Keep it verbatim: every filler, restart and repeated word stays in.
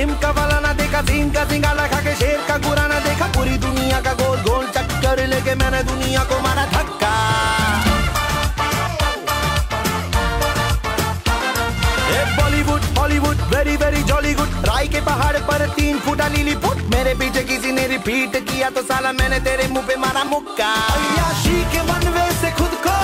Gym का वाला ना देखा, सीन का सिंगाला खा के शेर का गुरा ना देखा। पूरी दुनिया का गोल गोल चक्कर लेके मैंने दुनिया को मारा धक्का। Bollywood Hollywood very very jolly good. राय के पहाड़ पर तीन फुटा लीली फुट। मेरे पीछे किसी ने रिपीट किया तो साला मैंने तेरे मुंह पे मारा मुक्का। अय्याशी के वन वे से खुद को